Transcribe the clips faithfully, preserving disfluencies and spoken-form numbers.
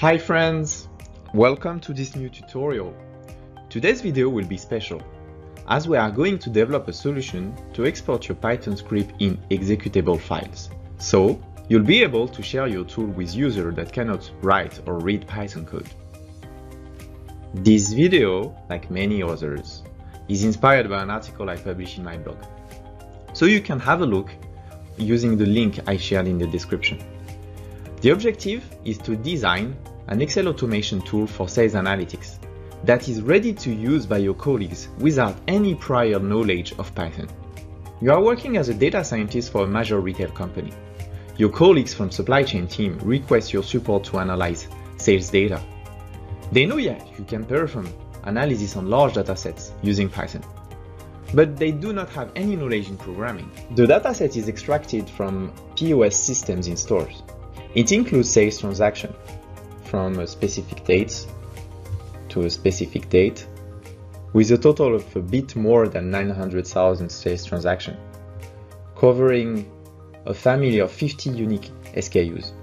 Hi friends! Welcome to this new tutorial. Today's video will be special, as we are going to develop a solution to export your Python script in executable files. So, you'll be able to share your tool with users that cannot write or read Python code. This video, like many others, is inspired by an article I published in my blog. So you can have a look using the link I shared in the description. The objective is to design an Excel automation tool for sales analytics that is ready to use by your colleagues without any prior knowledge of Python. You are working as a data scientist for a major retail company. Your colleagues from supply chain team request your support to analyze sales data. They know yeah, you can perform analysis on large datasets using Python, but they do not have any knowledge in programming. The dataset is extracted from P O S systems in stores. It includes sales transactions from a specific date to a specific date, with a total of a bit more than nine hundred thousand sales transactions, covering a family of fifty unique S K Us.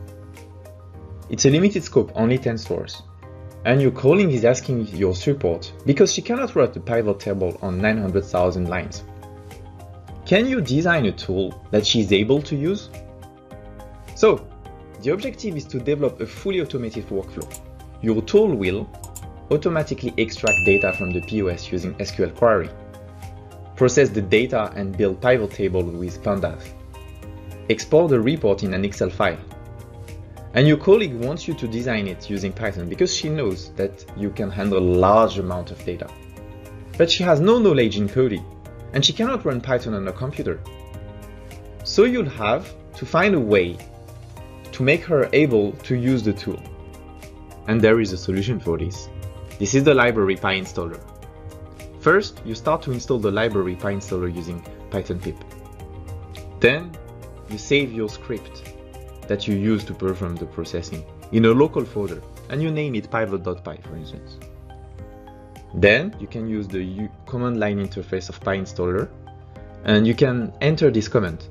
It's a limited scope, only ten stores, and your colleague is asking your support because she cannot write a pivot table on nine hundred thousand lines. Can you design a tool that she is able to use? So, the objective is to develop a fully automated workflow. Your tool will automatically extract data from the P O S using S Q L query, process the data and build pivot table with pandas, export the report in an Excel file. And your colleague wants you to design it using Python because she knows that you can handle a large amount of data. But she has no knowledge in coding, and she cannot run Python on a computer. So you'll have to find a way to make her able to use the tool. And there is a solution for this. This is the library Pyinstaller. First, you start to install the library Pyinstaller using Python pip. Then, you save your script that you use to perform the processing in a local folder, and you name it pivot.py, for instance. Then, you can use the command line interface of Pyinstaller, and you can enter this command.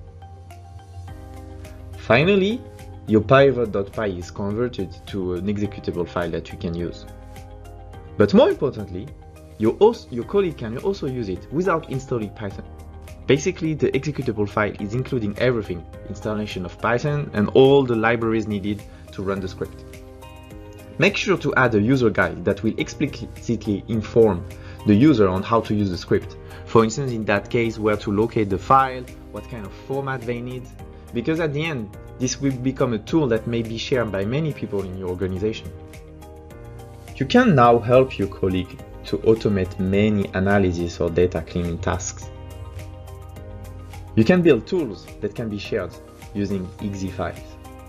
Finally, your pivot.py is converted to an executable file that you can use. But more importantly, your, also, your colleague can also use it without installing Python. Basically, the executable file is including everything, installation of Python and all the libraries needed to run the script. Make sure to add a user guide that will explicitly inform the user on how to use the script. For instance, in that case, where to locate the file, what kind of format they need, because at the end, this will become a tool that may be shared by many people in your organization. You can now help your colleague to automate many analysis or data cleaning tasks. You can build tools that can be shared using exe files.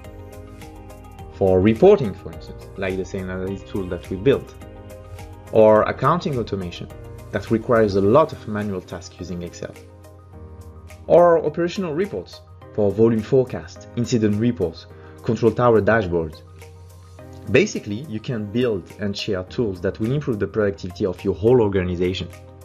For reporting, for instance, like the same analysis tool that we built, or accounting automation that requires a lot of manual tasks using Excel, or operational reports for volume forecast, incident reports, control tower dashboards. Basically, you can build and share tools that will improve the productivity of your whole organization.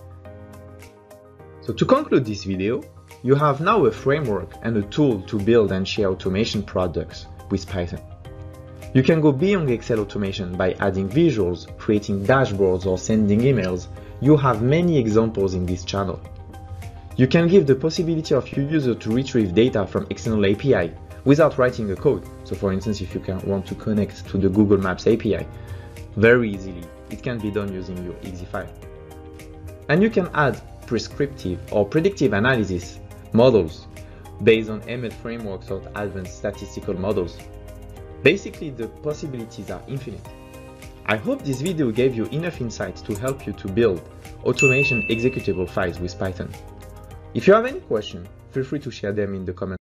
So to conclude this video, you have now a framework and a tool to build and share automation products with Python. You can go beyond Excel automation by adding visuals, creating dashboards, or sending emails. You have many examples in this channel. You can give the possibility of your user to retrieve data from external A P I without writing a code. So for instance, if you can want to connect to the Google Maps A P I, very easily, it can be done using your exe file. And you can add prescriptive or predictive analysis models based on M L frameworks or advanced statistical models. Basically, the possibilities are infinite. I hope this video gave you enough insights to help you to build automation executable files with Python. If you have any questions, feel free to share them in the comments.